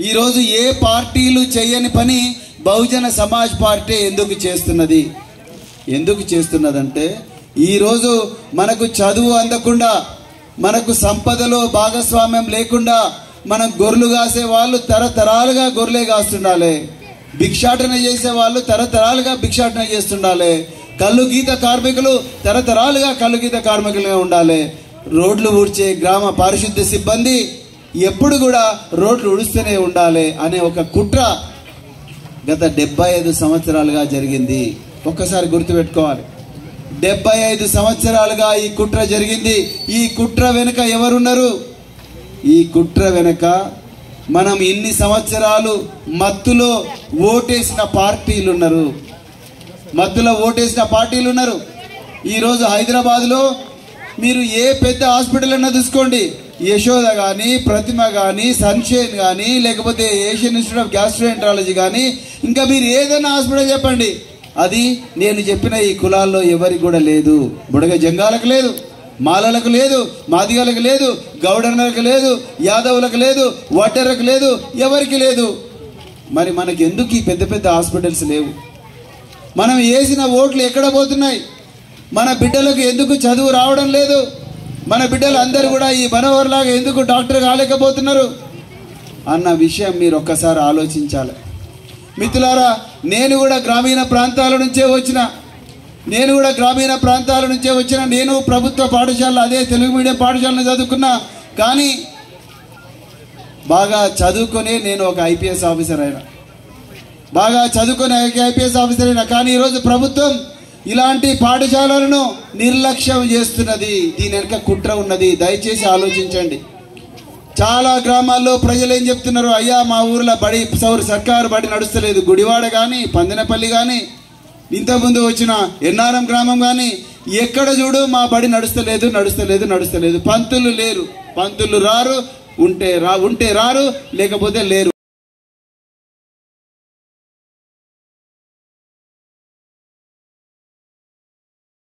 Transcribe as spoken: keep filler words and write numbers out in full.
ఈరోజు ఏ పార్టీలు చేయని పని బహుజన సమాజ్ పార్టీ ఎందుకు చేస్తున్నది? ఎందుకు చేస్తున్నదంటే ఈరోజు మనకు చదువు అందకుండా, మనకు సంపదలో భాగస్వామ్యం లేకుండా మనం గొర్రెలు కాసే వాళ్ళు తరతరాలుగా గొర్రెలే కాస్తుండాలి, భిక్షాటన చేసే వాళ్ళు తరతరాలుగా భిక్షాటన చేస్తుండాలి, కళ్ళు గీత కార్మికులు తరతరాలుగా కళ్ళు గీత కార్మికులుగా ఉండాలి, రోడ్లు ఊడ్చే గ్రామ పారిశుద్ధ్య సిబ్బంది ఎప్పుడు కూడా రోడ్లు ఉడుస్తూనే ఉండాలి అనే ఒక కుట్ర గత డెబ్బై ఐదు సంవత్సరాలుగా జరిగింది. ఒక్కసారి గుర్తుపెట్టుకోవాలి, డెబ్బై ఐదు సంవత్సరాలుగా ఈ కుట్ర జరిగింది. ఈ కుట్ర వెనుక ఎవరున్నారు? ఈ కుట్ర వెనుక మనం ఇన్ని సంవత్సరాలు మత్తులో ఓటేసిన పార్టీలు ఉన్నారు, మత్తులో ఓటేసిన పార్టీలు ఉన్నారు. ఈరోజు హైదరాబాద్లో మీరు ఏ పెద్ద హాస్పిటల్ అన్నా చూసుకోండి, యశోద కానీ, ప్రతిమ కానీ, సన్షైన్ కానీ, లేకపోతే ఏషియన్ ఇన్స్టిట్యూట్ ఆఫ్ గ్యాస్ట్రోఎంట్రాలజీ కానీ, ఇంకా మీరు ఏదైనా హాస్పిటల్ చెప్పండి, అది నేను చెప్పిన ఈ కులాల్లో ఎవరికి కూడా లేదు. బుడగ జంగాలకు లేదు, మాలలకు లేదు, మాదిగలకు లేదు, గౌడర్లకు లేదు, యాదవులకు లేదు, వడ్డెరకు లేదు, ఎవరికి లేదు. మరి మనకి ఎందుకు ఈ పెద్ద పెద్ద హాస్పిటల్స్ లేవు? మనం వేసిన ఓట్లు ఎక్కడ పోతున్నాయి? మన బిడ్డలకు ఎందుకు చదువు రావడం లేదు? మన బిడ్డలు అందరూ కూడా ఈ మనోహర్ లాగా ఎందుకు డాక్టర్ కాలేకపోతున్నారు అన్న విషయం మీరు ఒక్కసారి ఆలోచించాలి. మిత్రులారా, నేను కూడా గ్రామీణ ప్రాంతాల నుంచే వచ్చిన నేను కూడా గ్రామీణ ప్రాంతాల నుంచే వచ్చిన నేను ప్రభుత్వ పాఠశాల, అదే తెలుగు మీడియం పాఠశాలను చదువుకున్నా. కానీ బాగా చదువుకొని నేను ఒక ఐపీఎస్ ఆఫీసర్ అయినా, బాగా చదువుకొని ఐపీఎస్ ఆఫీసర్ అయినా. కానీ ఈరోజు ప్రభుత్వం ఇలాంటి పాఠశాలలను నిర్లక్ష్యం చేస్తున్నది. దీని వెనుక కుట్ర ఉన్నది. దయచేసి ఆలోచించండి. చాలా గ్రామాల్లో ప్రజలు ఏం చెప్తున్నారు? అయ్యా, మా ఊర్లో బడి సౌరు సర్కారు బడి నడుస్తలేదు. గుడివాడ కానీ, పందినపల్లి కానీ, ఇంతకుముందు వచ్చిన ఎన్నారం గ్రామం కానీ, ఎక్కడ చూడు మా బడి నడుస్తలేదు నడుస్తలేదు నడుస్తలేదు పంతులు లేరు, పంతులు రారు, ఉంటే రా ఉంటే రారు, లేకపోతే లేరు.